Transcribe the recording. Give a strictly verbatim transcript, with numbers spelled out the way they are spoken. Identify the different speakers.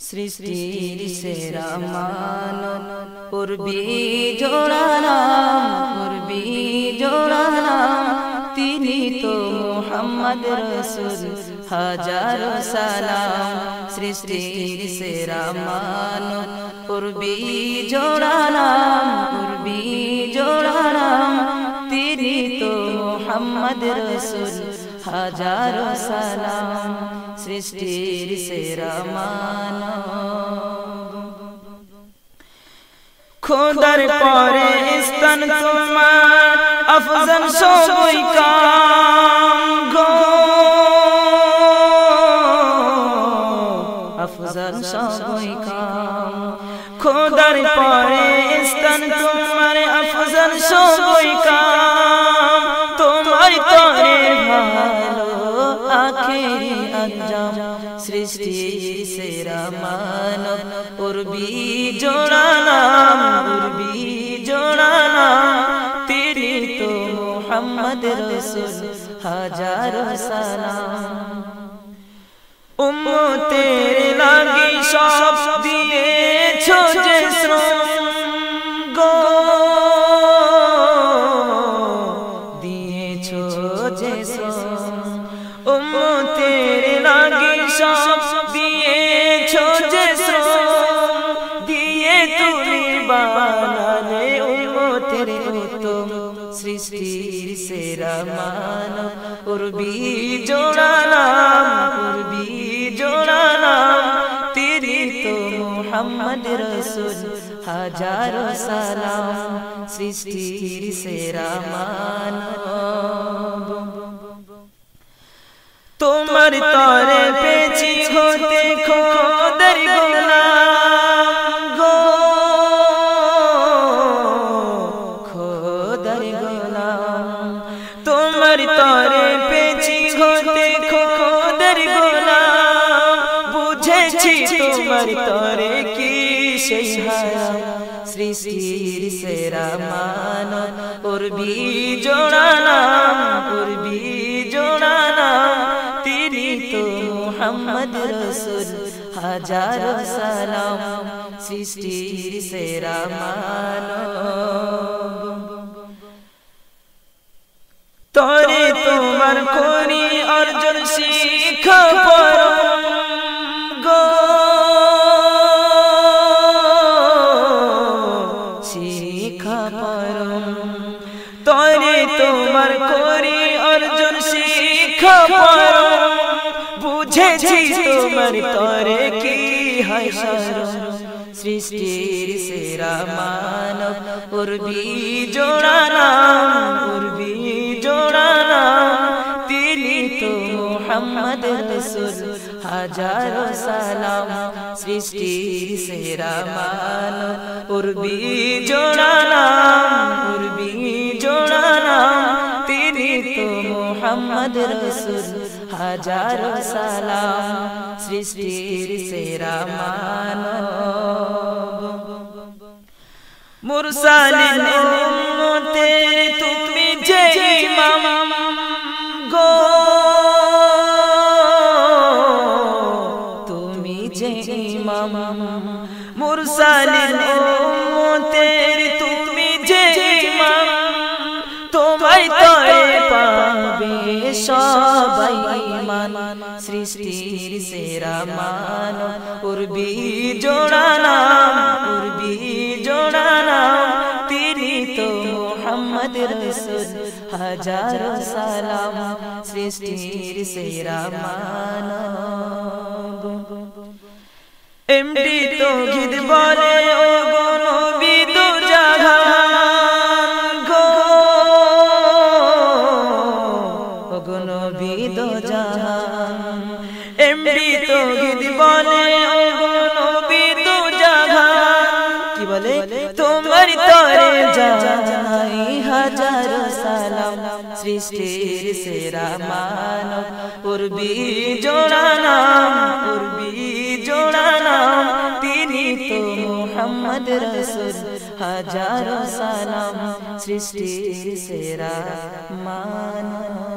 Speaker 1: সৃষ্টির সেরা মানব পূর্বী জোড়ানাম পূর্বী জোড়ানাম তিনি তো মুহাম্মদ রাসূল হাজারো সালাম সৃষ্টির সেরা মানব পূর্বী জোড়ানাম পূর্বী জোড়ানাম তিনি তো মুহাম্মদ রাসূল হাজারো সালাম সৃষ্টির সেরা মানব খোদার পরে স্তন তোমার আফজাল সবই কাম গো আফজাল সবই কাম খোদার পরে স্তন তোমার আফজাল সবই কাম তোমার তরে ভালো আখেরি अंजाम सृष्टिर सेरा मानव पूर्वी जोड़ानाम पूर्वी जोड़ानाम तेरी तो मुहम्मद रसूल हजारों सलाम उम्मो तेरे लागी सब दिए छो जे श्रम गो दिए छो जे श्रम उम्मो तेरे लागी सब दिए छो जे श्रम दिए तुमी बानाले उम्मो तेरे उत्तम सृष्टिर सेरा मानव पूर्वी जोड़ानाम पूर्वी जोड़ानाम तेरी तो मुहम्मद रसूल हजारों सलाम सृष्टिर सेरा मानव তোমার তরে পেছি হতে খোদার গোলাম গো খোদার গোলাম তোমার তরে পেছি হতে খোদার গোলাম বুঝেছি তোমার তরে কি সেই হারাম সৃষ্টির সেরা মানব পূর্বী জোড়ানাম পূর্বী জোড়ানাম तेरी तो मुहम्मद रसूल हजारों सलाम सृष्टिर सेरा मानव तोरे तुम्हार कोरी अर्जुन शिखा परम गो शिखा परम तोरे तुम्हार कोरी अर्जुन शिखा परम बुझेছি তোমার তরে কি হয় শরম সৃষ্টির সেরা মানব পূর্বী জোড়ানাম পূর্বী জোড়ানাম তিনি তো মুহাম্মদ রাসূল হাজারো সালাম সৃষ্টির সেরা মানব পূর্বী জোড়ানাম পূর্বী জোড়ানাম তিনি তো মুহাম্মদ রাসূল हजारों सलाम सृष्टिर सेरा मानव मुरसालिन उम्मतेर तुमी जे इमाम गो तुमी जे इमाम मुरसालिन उम्मतेर तुमी जे इमाम তোমায় তরে পাবে সবাই ঈমান সৃষ্টির সেরা মানব পূর্বী জোড়ানাম পূর্বী জোড়ানাম তিনি তো মুহাম্মদ রাসূল হাজারো সালাম সৃষ্টির সেরা মানব এমডি তো গীত বলে ও গো নবী দু জাহান নবী দো জাহান এমডি তো গীত বলে ও গো নবী দো জাহান কি বলে তোমার তরে জানাই হাজারো সালাম সৃষ্টির সেরা মানব পূর্বী জোড়ানাম পূর্বী জোড়ানাম তিনি তো মুহাম্মদ রাসূল হাজারো সালাম সৃষ্টির সেরা মানব।